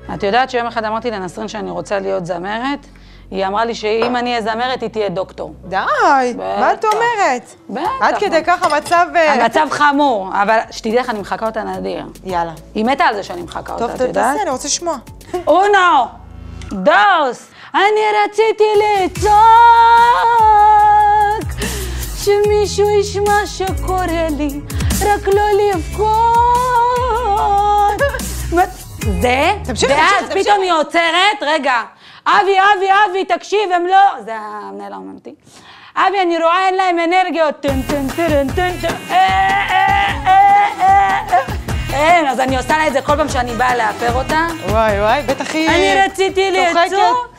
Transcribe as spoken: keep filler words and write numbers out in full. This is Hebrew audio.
את יודעת שיום אחד אמרתי לנסרין שאני רוצה להיות זמרת? היא אמרה לי שאם אני אהיה זמרת, היא תהיה דוקטור. די, מה את אומרת? בטח. עד כדי כך המצב... המצב חמור, אבל שתדעי לך, אני מחכה אותה נדיר. יאללה. היא מתה על זה שאני מחכה אותה, את יודעת? טוב, תעשה, אני רוצה לשמוע. אונו, דוס, אני רציתי לצעוק, שמישהו ישמע שקורא לי, רק לא לבכות. זה, ואז פתאום היא עוצרת, רגע, אבי, אבי, אבי, תקשיב, הם לא... זה המנהל האומנותי. אבי, אני רואה, אין להם אנרגיות. טן, טן, טן, טן, טן, אין, אז אני עושה לה את זה כל פעם שאני באה לאפר אותה. וואי, וואי, בטח היא... אני רציתי לצעוק.